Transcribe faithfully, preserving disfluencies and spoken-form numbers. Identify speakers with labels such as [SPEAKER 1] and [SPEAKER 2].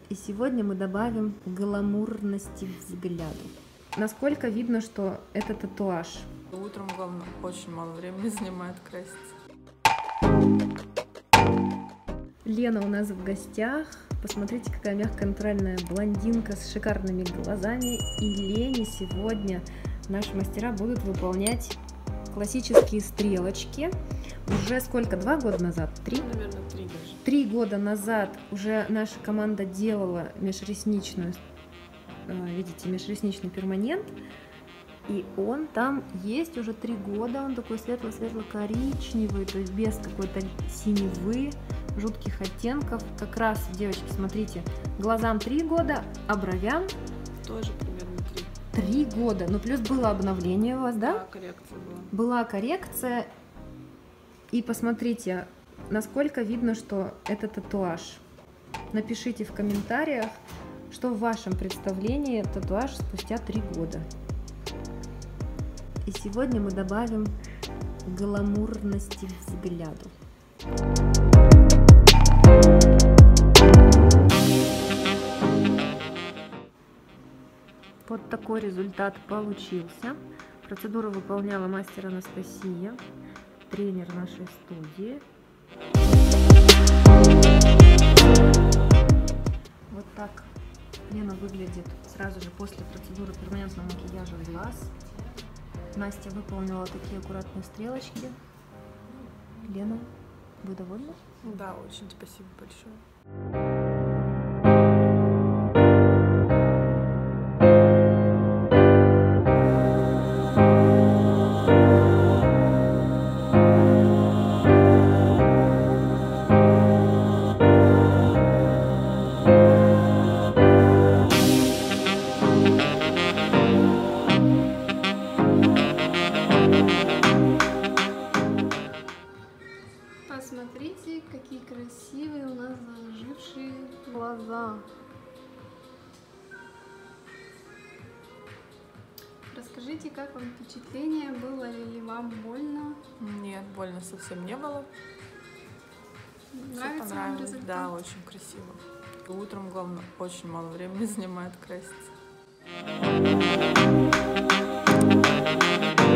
[SPEAKER 1] И сегодня мы добавим гламурности взгляду. Насколько видно, что это татуаж?
[SPEAKER 2] Утром, главное, очень мало времени занимает краситься.
[SPEAKER 1] Лена у нас в гостях. Посмотрите, какая мягкая натуральная блондинка с шикарными глазами. И Лене сегодня наши мастера будут выполнять классические стрелочки. Уже сколько? Два года назад? Три?
[SPEAKER 2] Наверное, три даже.
[SPEAKER 1] Три года назад уже наша команда делала межресничную, видите, межресничный перманент. И он там есть уже три года. Он такой светло-светло-коричневый, то есть без какой-то синевы, жутких оттенков. Как раз, девочки, смотрите, глазам три года, а бровям
[SPEAKER 2] тоже примерно три.
[SPEAKER 1] Три года. Ну, плюс было обновление у вас, да?
[SPEAKER 2] Да, коррекция была.
[SPEAKER 1] Была коррекция. И посмотрите, насколько видно, что это татуаж. Напишите в комментариях, что в вашем представлении татуаж спустя три года. И сегодня мы добавим гламурности взгляду. Вот такой результат получился. Процедуру выполняла мастер Анастасия, тренер нашей студии. Вот так Лена выглядит сразу же после процедуры перманентного макияжа глаз. Настя выполнила такие аккуратные стрелочки. Лена, вы довольны?
[SPEAKER 2] Да, очень спасибо большое.
[SPEAKER 3] Посмотрите, какие красивые у нас зажившие глаза. Расскажите, как вам впечатление, было ли вам больно?
[SPEAKER 2] Нет, больно совсем не было.
[SPEAKER 3] Нравится
[SPEAKER 2] Все
[SPEAKER 3] вам
[SPEAKER 2] понравилось,
[SPEAKER 3] результат?
[SPEAKER 2] да, очень красиво. И утром, главное, очень мало времени занимает краситься.